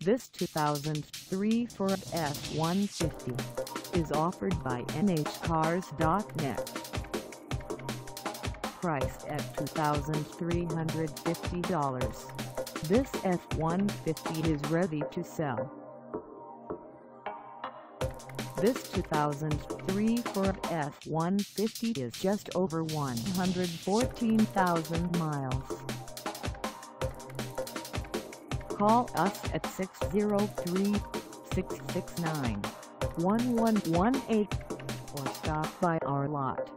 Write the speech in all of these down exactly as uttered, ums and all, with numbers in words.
This two thousand three Ford F one fifty is offered by N H cars dot net. Priced at two thousand three hundred fifty dollars, this F one fifty is ready to sell. This two thousand three Ford F one fifty is just over one hundred fourteen thousand miles. Call us at six zero three, six six nine, one one one eight or stop by our lot.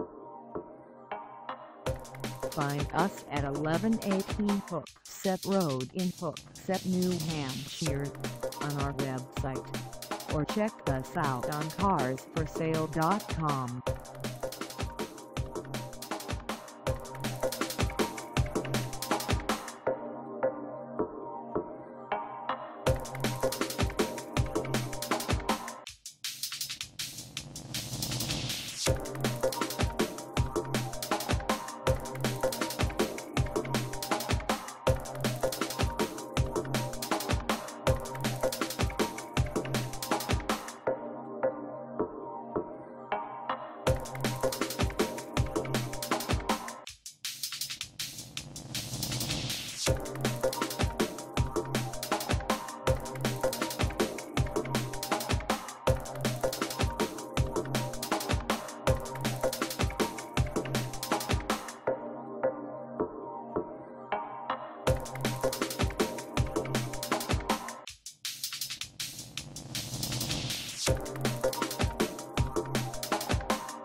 Find us at eleven eighteen Hooksett Road in Hooksett, New Hampshire on our website, or check us out on cars for sale dot com.